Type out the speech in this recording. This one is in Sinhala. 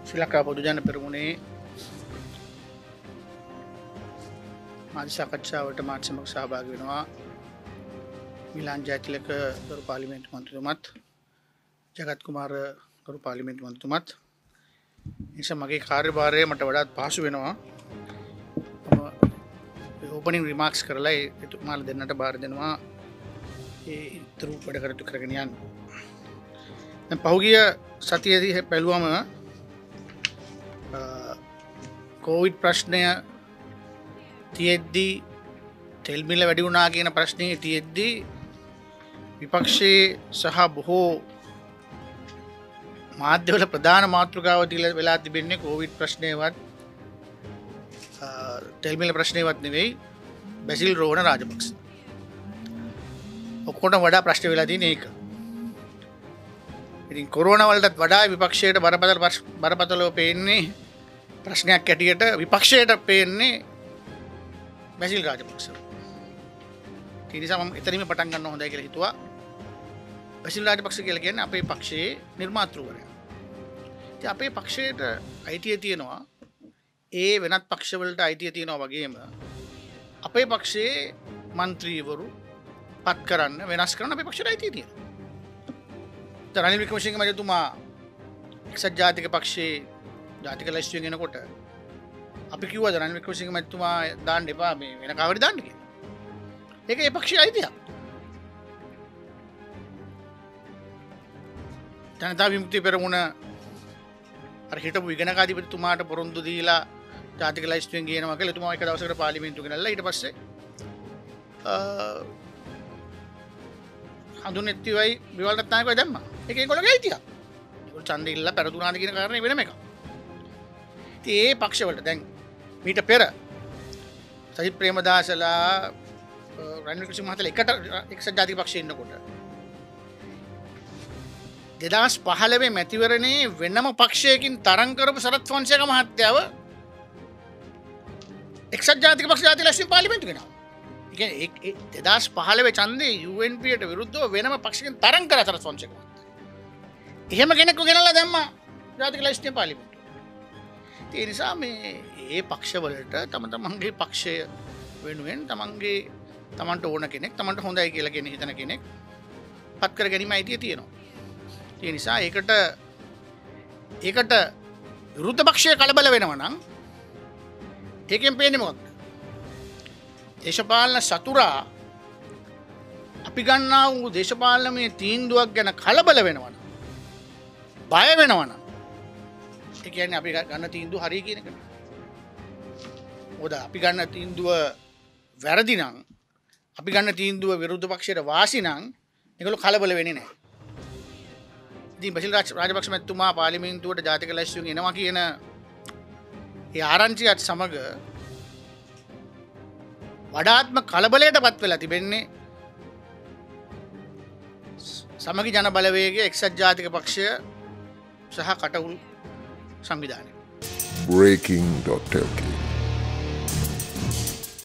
ශ්‍රී ලංකා පොදු ජන පෙරමුණේ මාධ්‍ය සාකච්ඡාවට මාත් සමග සහභාගී වෙනවා මිලාන් ජයතිලක ගරු පාර්ලිමේන්තු මන්ත්‍රීතුමත් ජගත් කුමාර ගරු පාර්ලිමේන්තු මන්ත්‍රීතුමත් නිසා මගේ කාර්යභාරය මට වඩාත් පහසු වෙනවා ඕපනින් රිමාක්ස් කරලා එතුමාලා දෙන්නට බාර දෙනවා ඒ ඉතුරු වැඩ කටයුතු කරගෙන යන්න. දැන් පහුගිය සතියේදී බැලුවම කොවිඩ් ප්‍රශ්නය තියෙද්දී තෙල් මිල වැඩි වුණා කියන ප්‍රශ්නේ තියෙද්දී විපක්ෂයේ සහ බොහෝ මාධ්‍යවල ප්‍රධාන මාතෘකාව වෙලා තිබෙන්නේ කොවිඩ් ප්‍රශ්නයවත් තෙල් මිල ප්‍රශ්නයවත් නෙවෙයි බැසිල් රෝහණ රාජපක්ෂ. ඔක්කොටම වඩා ප්‍රශ්න වෙලා තියෙන්නේ ඒක. ඉතින් කොරෝනා වලටත් වඩා විපක්ෂයට බරපතලව පේන්නේ ප්‍රශ්නයක් ඇටියට විපක්ෂයට පේන්නේ බැසිල් රාජපක්ෂ. ඒ නිසා මම එතනින්ම පටන් ගන්න හොඳයි කියලා හිතුවා. බැසිල් රාජපක්ෂ කියලා කියන්නේ අපේ පක්ෂයේ නිර්මාතෘවරයා. ඉතින් අපේ පක්ෂයට අයිතිය තියෙනවා ඒ වෙනත් පක්ෂවලට අයිතිය තියෙනවා වගේම අපේ පක්ෂයේ മന്ത്രിවරු පත් කරන්න වෙනස් කරන්න අපේ පක්ෂයට අයිතිය තියෙනවා. රනිල් වික්‍රමසිංහ මහතුමා එක්සත් ජාතික පක්ෂයේ ජාතික ලැයිස්තුවෙන් එනකොට අපි කිව්වා රනිල් වික්‍රමසිංහ මහතුමා දාන්න එපා මේ වෙන කාවරි දාන්න කියලා. ඒක ඒ පක්ෂයේ අයිතියක්. ජනතා විමුක්ති පෙරමුණ අර හිටපු ඉගෙනකාධිපතිතුමාට පොරොන්දු දීලා ජාතික ලැයිස්තුවෙන් ගේනවා කියලා එතුමා එක දවසකට පාර්ලිමේන්තුවට ගෙනල්ලා ඊට පස්සේ හඳුනෙත්තිවයි විවල්ට නායකව දැම්මා. ඒක ඒගොල්ලෝගේ අයිතියක්. ඒගොල්ලෝ ඡන්දෙ ඉල්ලලා පෙරදුනාද කියන කාරණේ වෙනම එකක්. ඉතින් ඒ පක්ෂවලට දැන් මීට පෙර සජිත් ප්‍රේමදාසලා රනිල් වික්‍රමසිංහ මහත්තයලා එකට එක්සත් ජාතික පක්ෂයේ ඉන්නකොට 2015 මැතිවරණේ වෙනම පක්ෂයකින් තරම් කරපු සරත් ෆොන්සේක මහත්තයව එක්සත් ජාතික පක්ෂ ජාතික ලැයිස්තුවෙන් පාර්ලිමේන්තුවට ගෙනාවා. ඒ කියන්නේ 2015 ඡන්දේ UNPට විරුද්ධව වෙනම පක්ෂයකින් තරම් කරා සරත් ෆොන්සේක මහත්තයා. එහෙම කෙනෙක්ව ගෙනල්ලා දැම්මා ජාතික ලැයිස්තුවෙන් පාර්ලිමේන්තුවට. ඒ නිසා මේ පක්ෂවලට තම තමන්ගේ පක්ෂය වෙනුවෙන් තමන්ට ඕන කෙනෙක් තමන්ට හොඳයි කියලා කියන හිතන කෙනෙක් පත් කර ගැනීම අයිතිය තියෙනවා. ඒ නිසා ඒකට විරුද්ධ පක්ෂය කලබල වෙනවා නම් ඒකෙන් පේන්නේ මොකක්ද? දේශපාලන සතුරා අපි ගන්නා වූ දේශපාලනමය තීන්දුවක් ගැන කලබල වෙනවා නම් බය වෙනවා නම් ඒ කියන්නේ අපි ගන්න තීන්දුව හරි කියන එක. මොකද අපි ගන්න තීන්දුව වැරදි නම් අපි ගන්න තීන්දුව විරුද්ධ පක්ෂයට වාසි නම් ඒගොල්ලෝ කලබල වෙන්නේ නැහැ. ඉතින් බසිල් රාජපක්ෂ මහත්මයා පාර්ලිමේන්තුවට ජාතික ලැයිස්තුවෙන් එනවා කියන ඒ ආරංචියත් සමග වඩාත්ම කලබලයට පත් වෙලා තිබෙන්නේ සමගි ජන බලවේගයේ එක්සත් ජාතික පක්ෂය සහ කටුල් සංවිධානය. breaking.lk